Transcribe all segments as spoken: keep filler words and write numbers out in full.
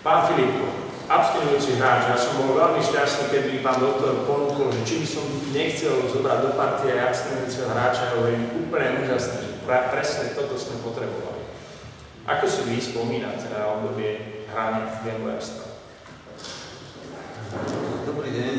Pán Filipko, abstinujúci hráč, ja som bol veľmi šťastný, keď mi pán doktor ponúkol, že či by som nechcel zobrať do partie aj abstinujúceho hráča, hovorím úplne úžasné, že presne toto sme potrebovali. Ako si vy spomínate na obdobie hrania gamblerstva? Dobrý deň.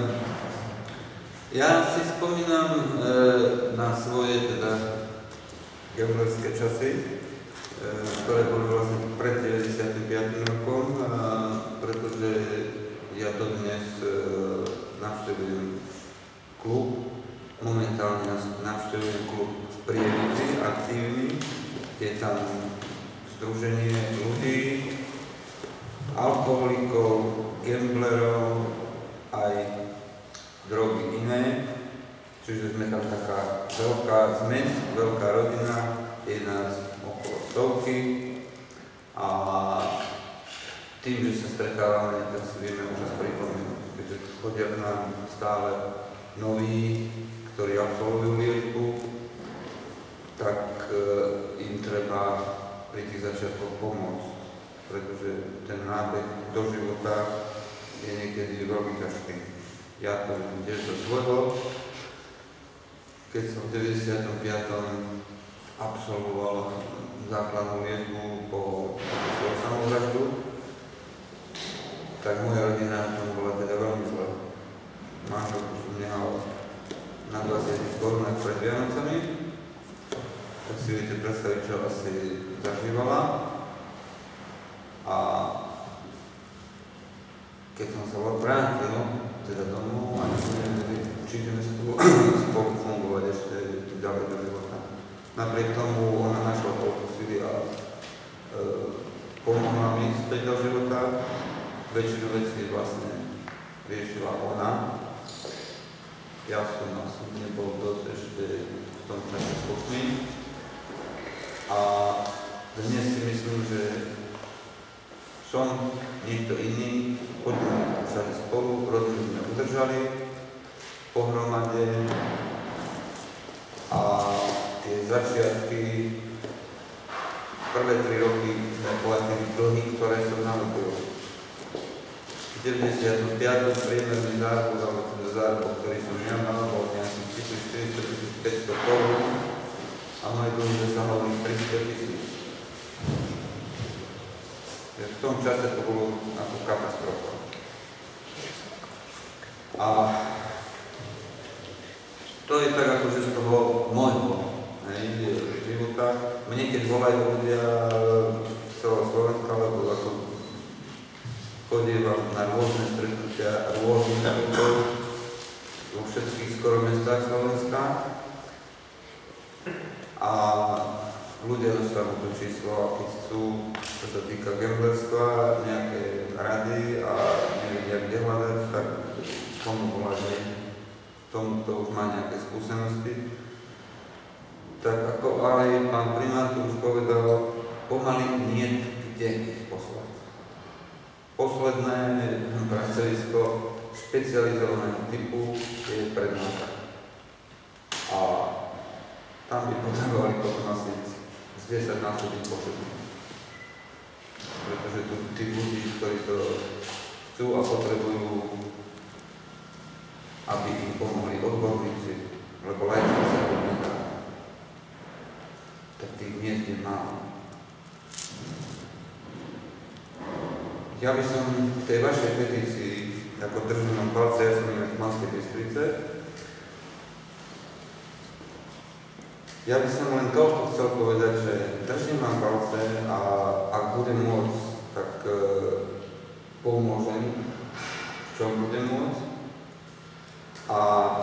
Ja si spomínam na svoje teda gamblerské časy, ktoré boli vlastne pred deväťdesiatym piatym rokom, pretože ja dodnes navštevujem klub, momentálne navštevujem klub z Prievidzi, aktívny, je tam združenie ľudí, alkoholikov, gamblerov, aj drogy iné, čiže sme tam taká veľká zmes, veľká rodina, je nás okolo stovky a tým, že sa stretávame, tak si vieme už aj pripomenúť, keďže chodia k nám stále noví, ktorí absolvujú liečbu, tak im treba pri tých začiatkoch pomôcť, pretože ten nábeh do života je niekedy veľmi ťažký. Ja to vidím tiež do svojho. Keď som v deväťdesiatom piatom absolvoval základnú liečbu po svojho samovraždu, tak moja rodina tam bola teda veľmi zlá. Manželku som nehal na dvadsiatich korunách pred Vianocami, tak si viete predstaviť, čo asi zažívala. A keď som sa vrátil teda domov a neviem, či ideme spolu fungovať ešte ďalej do života. Napriek tomu ona našla toľko síly a e, pomohla mi späť do života. Väčšinu vecí vlastne riešila ona. Ja som asi nebol dosť ešte v tom čase schopný. A dnes si myslím, že som niekto iný, poďme všade spolu, rodinu sme udržali pohromade a tie začiatky, prvé tri roky sme platili dlhy, ktoré som nalobil. V deväťdesiatom piatom priemerný zárobok, alebo teda zárobok, ktorý som ja mal, bol nejakých tisícštyristo až tisícpäťsto korún a moje dlhy dosahovali tristo tisíc. V tom čase to bolo ako katastrofa. A to je tak akože z toho môjho života. Mne keď volajú ľudia z celého Slovenska, lebo ako chodívam na rôzne stretnutia rôznych ľudí vo všetkých skoro mestách Slovenska a ľudia dostanú to číslo a keď chcú, čo sa týka gamblerstva, nejaké rady a nevedia kde hľadať, tak tomu volajú. Tomu, kto už má nejaké skúsenosti. Tak ako aj pán primátor už povedal, pomaly nie kde ich poslať. Posledné pracovisko špecializovaného typu je pred nami. A tam by potrebovali potom asi z desaťnásobný počet. Pretože tu tí ľudí, ktorí to chcú a potrebujú, aby im pomohli odborníci, lebo laicky sa to nedá. Tak tých miest je málo. Ja by som v tej vašej petícii, ako držím palce, ja som v Banskej Bystrice, ja by som len toľko chcel povedať, že držím vám palce a ak budem môcť, tak e, pomôžem, v čom budem môcť. A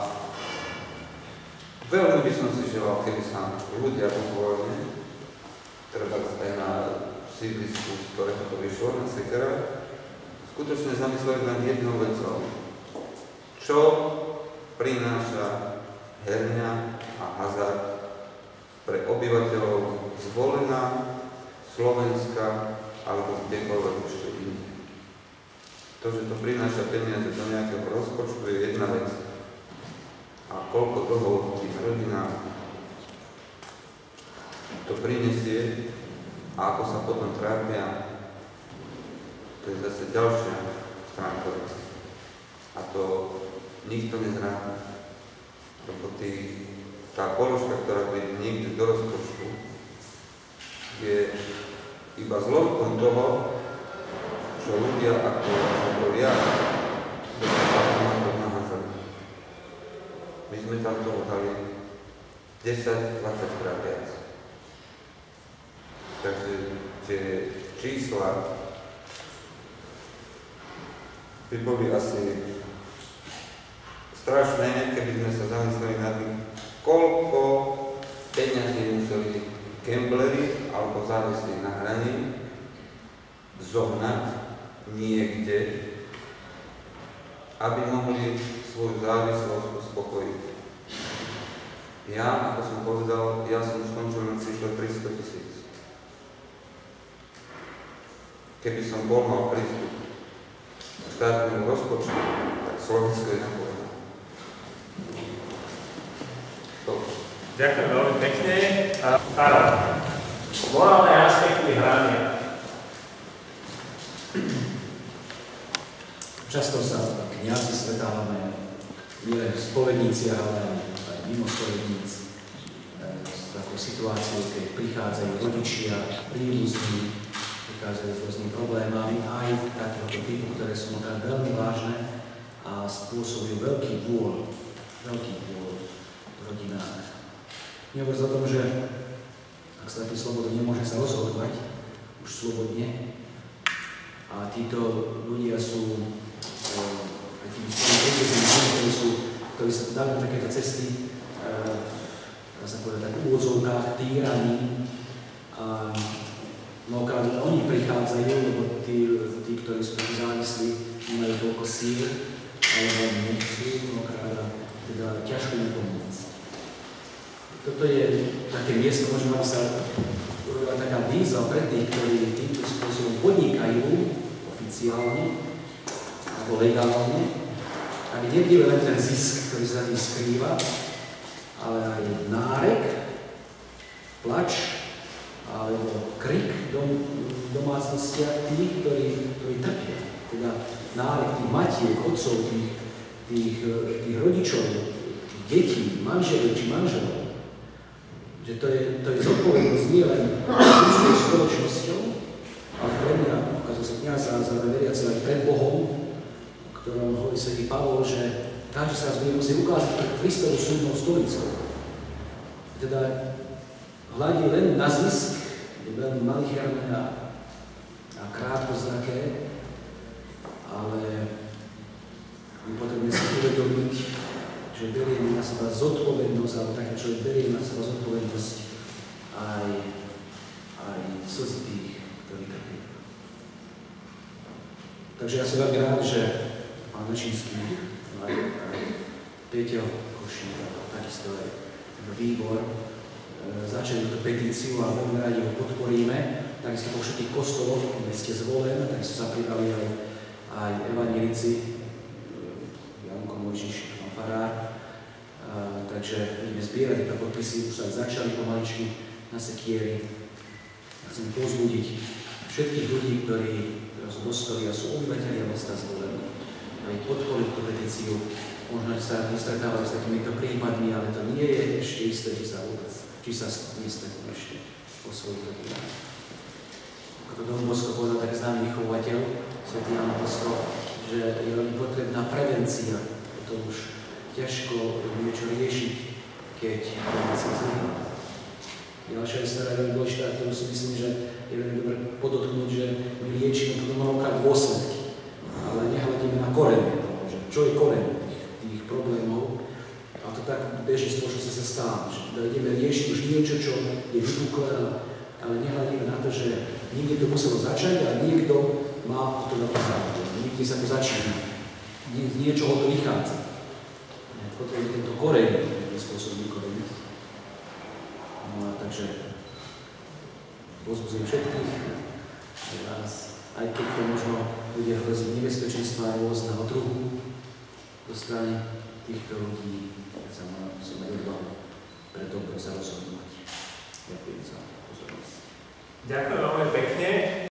veľmi by som si želal, keby sa ľudia pozvolili, treba aj na sídlisku, z ktorého to vyšlo, na Sekera, skutočne zamysleli nad jednou vecou. Čo prináša herňa a hazard pre obyvateľov Zvolena, Slovenska alebo kdekoľvek ešte inde. To, že to prináša peniaze do nejakého rozpočtu, je jedna vec. A koľko toho tým rodinám to prinesie a ako sa potom trápia, to to je zase ďalšia stránka veci. A to nikto nezráta. Lebo tí, tá položka, ktorá príde niekde do rozpočtu, je iba zlomkom toho, čo ľudia ako som ja do toho nahádzali. My sme tam toho dali desať dvadsať krát viac. Takže tie čísla by boli asi strašné, keby sme sa zamysleli nad tým, koľko peňazí museli gambleri alebo závislí na hraní zohnať niekde, aby mohli svoju závislosť uspokojiť. Ja, ako som povedal, ja som skončil na čísle tristo tisíc. Keby som bol mal prístup k štátnemu rozpočtu, tak Slovensko je napovedané. Ďakujem veľmi pekne. Áno, morálne aspekty hrania. Často sa kňazi stretávame nielen v spovedniciach, ale aj mimo spovedníc s takou situáciou, keď prichádzajú rodičia, príbuzní, prichádzajú s rôznymi problémami, aj takéhoto typu, ktoré sú možno veľmi vážne a spôsobujú veľký bôľ, veľký bôľ v rodinách. Nehovoriac o tom, že ak sa taký slobodne nemôže sa rozhodovať už slobodne, a títo ľudia sú aj tými svojimi ktorí sú, ktorí sa dajú na takéto cesty, dá sa povedať tak v úvodzovkách, týraní. A mnohokrát oni prichádzajú, lebo tí, tí ktorí sú takí závislí, nemajú toľko síl, alebo nechcú, mnohokrát teda ťažko im pomôcť. Toto je také miesto, možno aby sa urobila taká výzva pre tých, ktorí týmto spôsobom podnikajú oficiálne alebo legálne, aby nevideli len ten zisk, ktorý sa tým skrýva, ale aj nárek, plač alebo krik do domácnostiach tých, ktorí, ktorí trpia. Teda nárek tých matiek, otcov, tých, tých, tých rodičov, tých detí, manželov či manželov. Že to je, to je zodpovednosť nie len ľudskou spoločnosťou, ale pre mňa, ukázal sa kňaz a zároveň veriaci aj pred Bohom, o ktorom hovorí svätý Pavol, že každý sa nás bude musieť ukázať pred Kristovou súdnou stolicou. Teda hľadí len na zisk, je veľmi malicherné a, a krátkozraké, ale my potrebujeme si uvedomiť, že berieme na seba zodpovednosť, alebo taký človek berie na seba zodpovednosť aj, aj slzy tých, ktorí trpí. Takže ja som veľmi rád, že pán Lečinský, aj, aj Peťo Košík, takisto aj výbor, e, začali túto petíciu a veľmi rádi ho podporíme. Takisto po všetkých kostoloch, kde ste zvolení, takisto sa pridali aj, aj evanjelici, Janko Mojžiš, pán farár. Uh, takže budeme zbierať tieto podpisy, už sa aj začali pomaličky na sekieri. Ja chcem povzbudiť všetkých ľudí, ktorí sú dospelí a sú obyvateľia mesta Zvolení, aby podporili tú petíciu. Možno sa nestretávajú s takýmito prípadmi, ale to nie je ešte isté, či sa vôbec, či sa nestretnú ešte po svojich rodinách. Ako to Don Bosco povedal, tak známy vychovateľ, svätý Ján Bosco, že je veľmi potrebná prevencia, to už ťažko niečo riešiť, keď prevencia zlyhá. Ďalšia vec, ktorá je veľmi dôležitá, ktorú si myslím, že je veľmi dobre podotknúť, že my liečíme potom mnohokrát dôsledky, ale nehľadíme na korene, čo je koreň tých, tých problémov. A to tak bežne spoločnosti sa stáva, že teda ideme riešiť už niečo, čo je vypuklé, ale nehľadíme na to, že niekde to muselo začať a niekto má to veľký záujem. Niekde sa to začína, z niečoho to vychádza. Potrebujeme tento koreň, tento spôsob vykoreniť. No a takže pozbudzujem všetkých, aj vás, aj keď to možno bude hroziť nebezpečenstva rôzneho druhu zo strany týchto ľudí, keď sa musíme odvahu pre dobro sa rozhodnúť. Ďakujem za pozornosť. Ďakujem veľmi pekne.